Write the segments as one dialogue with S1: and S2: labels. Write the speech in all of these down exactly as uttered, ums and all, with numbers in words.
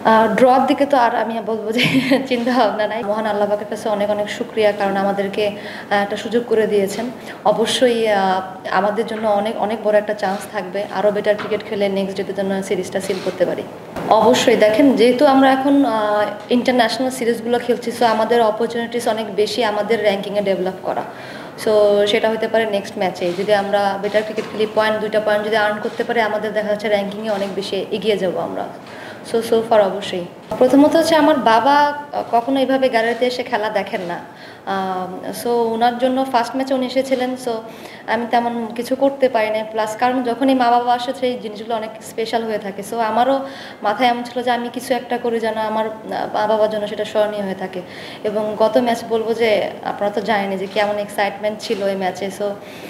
S1: ড্রর দিকে তো আর আমি বলবো যে চিন্তা ভাবনা নাই। মহান আল্লাহ পাকের কাছে অনেক অনেক শুকরিয়া, কারণ আমাদেরকে একটা সুযোগ করে দিয়েছেন। অবশ্যই আমাদের জন্য অনেক অনেক বড় একটা চান্স থাকবে, আরও বেটার ক্রিকেট খেলে নেক্সট ডেতে জন্য সিরিজটা সিল করতে পারি। অবশ্যই দেখেন, যেহেতু আমরা এখন ইন্টারন্যাশনাল সিরিজগুলো খেলছি, সো আমাদের অপরচুনিটিস অনেক বেশি আমাদের র্যাঙ্কিংয়ে ডেভেলপ করা। সো সেটা হতে পারে নেক্সট ম্যাচে যদি আমরা বেটার ক্রিকেট খেলি, পয়েন্ট দুইটা পয়েন্ট যদি আর্ন করতে পারি, আমাদের দেখা যাচ্ছে র্যাঙ্কিংয়ে অনেক বেশি এগিয়ে যাবো আমরা। সো সো ফার অবশ্যই প্রথমত হচ্ছে আমার বাবা কখনো এইভাবে গ্যালারিতে এসে খেলা দেখেন না। সো ওনার জন্য ফার্স্ট ম্যাচে উনি এসেছিলেন, সো আমি তেমন কিছু করতে পারি না। প্লাস কারণ যখনই মা বাবা আসে সেই জিনিসগুলো অনেক স্পেশাল হয়ে থাকে। সো আমারও মাথায় এমন ছিল যে আমি কিছু একটা করি যেন আমার মা বাবার জন্য সেটা স্মরণীয় হয়ে থাকে। এবং গত ম্যাচ বলবো যে আপনারা তো জানেনই যে কেমন এক্সাইটমেন্ট ছিল এই ম্যাচে। সো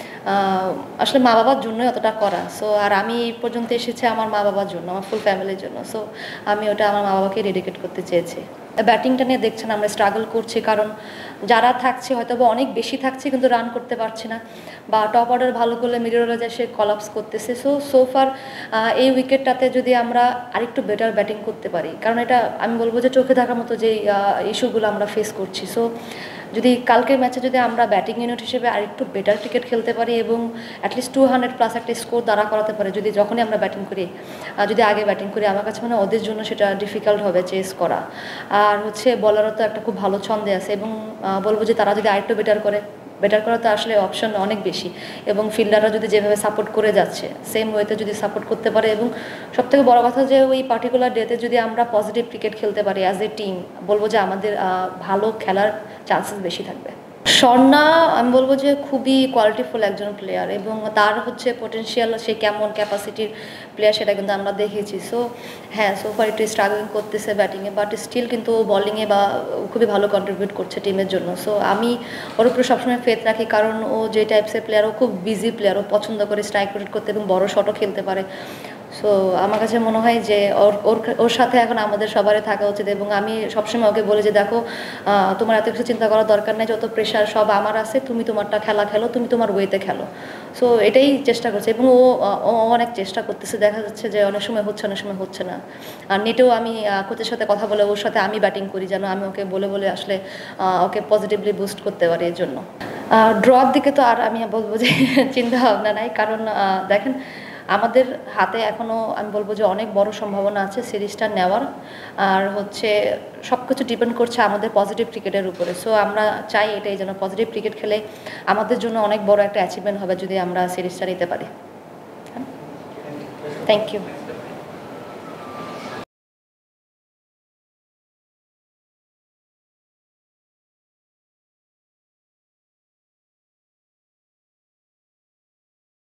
S1: আসলে মা বাবার জন্যই অতটা করা। সো আর আমি এই পর্যন্ত এসেছি আমার মা বাবার জন্য, আমার ফুল ফ্যামিলির জন্য। সো আমি ওটা আমার মা বাবাকে ডেডিকেট করতে চেয়েছি। ব্যাটিংটা নিয়ে দেখছেন আমরা স্ট্রাগল করছি, কারণ যারা থাকছে হয়তো বা অনেক বেশি থাকছে কিন্তু রান করতে পারছে না, বা টপ অর্ডার ভালো করলে মিডল অর্ডার যায় সে কলাপস করতেছে। সো সোফার এই উইকেটটাতে যদি আমরা আরেকটু বেটার ব্যাটিং করতে পারি, কারণ এটা আমি বলবো যে চোখে থাকার মতো যে ইস্যুগুলো আমরা ফেস করছি। সো যদি কালকের ম্যাচে যদি আমরা ব্যাটিং ইউনিট হিসেবে আরেকটু বেটার ক্রিকেট খেলতে পারি এবং অ্যাটলিস্ট টু হান্ড্রেড প্লাস একটা স্কোর দাঁড়া করাতে পারি, যদি যখনই আমরা ব্যাটিং করি, যদি আগে ব্যাটিং করি, আমার কাছে মানে ওদের জন্য সেটা ডিফিকাল্ট হবে চেস করা। আর হচ্ছে বলারও তো একটা খুব ভালো ছন্দে আছে, এবং বলবো যে তারা যদি আরেকটু বেটার করে, বেটার করা তো আসলে অপশন অনেক বেশি, এবং ফিল্ডাররা যদি যেভাবে সাপোর্ট করে যাচ্ছে সেম ওয়েতে যদি সাপোর্ট করতে পারে, এবং সবথেকে বড় কথা যে ওই পার্টিকুলার ডেতে যদি আমরা পজিটিভ ক্রিকেট খেলতে পারি অ্যাজ এ টিম, বলবো যে আমাদের ভালো খেলার চান্সেস বেশি থাকবে। স্বর্ণা আমি বলবো যে খুবই কোয়ালিটিফুল একজন প্লেয়ার, এবং তার হচ্ছে পোটেনশিয়াল, সে কেমন ক্যাপাসিটির প্লেয়ার সেটা কিন্তু আমরা দেখেছি। সো হ্যাঁ, সোফার একটু স্ট্রাগলিং করতেছে ব্যাটিংয়ে, বাট স্টিল কিন্তু বোলিংয়ে বা খুবই ভালো কন্ট্রিবিউট করছে টিমের জন্য। সো আমি ওর উপরে সবসময় ফেথ রাখি, কারণ ও যে টাইপসের প্লেয়ার, ও খুব বিজি প্লেয়ার, ও পছন্দ করে স্ট্রাইক রোটেট করতে এবং বড় শটও খেলতে পারে। সো আমার কাছে মনে হয় যে ওর ওর ওর সাথে এখন আমাদের সবারই থাকা উচিত, এবং আমি সবসময় ওকে বলি যে দেখো, তোমার এত কিছু চিন্তা করার দরকার নেই, যত প্রেশার সব আমার আছে, তুমি তোমারটা খেলা খেলো, তুমি তোমার ওয়েতে খেলো। সো এটাই চেষ্টা করছে, এবং ও ও অনেক চেষ্টা করতেছে। দেখা যাচ্ছে যে অনেক সময় হচ্ছে, অনেক সময় হচ্ছে না। আর নেটেও আমি কোচের সাথে কথা বলে ওর সাথে আমি ব্যাটিং করি, যেন আমি ওকে বলে বলে আসলে ওকে পজিটিভলি বুস্ট করতে পারি এর জন্য। ড্রর দিকে তো আর আমি বলবো যে চিন্তা ভাবনা নাই, কারণ দেখেন আমাদের হাতে এখনও আমি বলবো যে অনেক বড় সম্ভাবনা আছে সিরিজটা নেওয়ার। আর হচ্ছে সব কিছু ডিপেন্ড করছে আমাদের পজিটিভ ক্রিকেটের উপরে। সো আমরা চাই এটাই যেন পজিটিভ ক্রিকেট খেলে আমাদের জন্য অনেক বড় একটা অ্যাচিভমেন্ট হবে যদি আমরা সিরিজটা নিতে পারি। Thank you.